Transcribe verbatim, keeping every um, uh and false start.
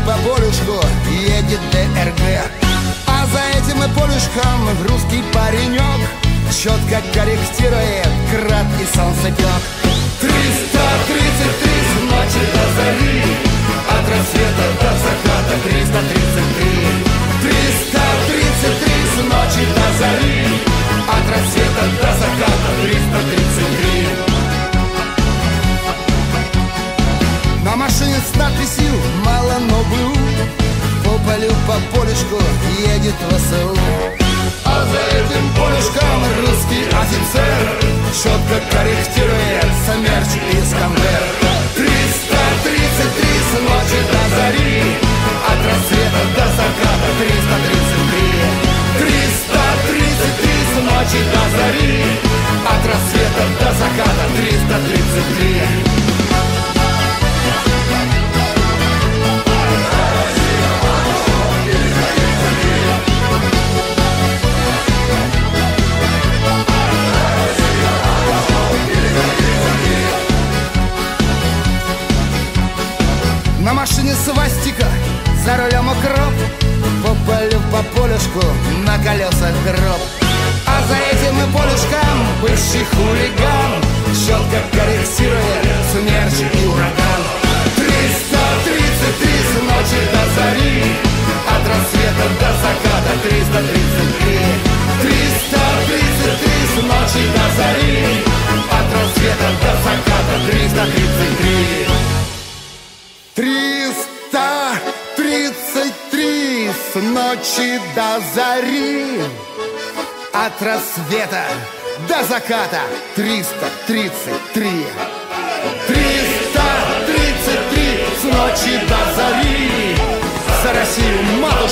по полюшку едет ДРГ, а за этим и полюшком русский паренек четко корректирует град и солнцепек. Триста тридцать три с ночи до зари, от рассвета до заката. Триста тридцать три, триста тридцать три с ночи до зари, от рассвета до заката. Триста тридцать три. На машине с надписью «Мало, но БУ» по полю, по полюшку едет ВСУ, а за этим полюшком русский офицер четко корректирует Смерч и Искандер. Триста тридцать три с ночи до зари, от рассвета до заката. Триста тридцать три, триста тридцать три с ночи до зари, от рассвета до заката. Триста тридцать три. На машине свастика, за рулем укроп, по полю, по полюшку, на колесах гроб. А за этим и полюшком бывший хулиган четко корректирует Смерч и Ураган. Триста тридцать три с ночи до зари, от рассвета до заката. Триста тридцать три, триста тридцать три с ночи до зари, от рассвета до заката. Триста тридцать три. Триста тридцать три с ночи до зари, от рассвета до заката. Триста тридцать три, триста тридцать три с ночи до зари. За Россию, матушку!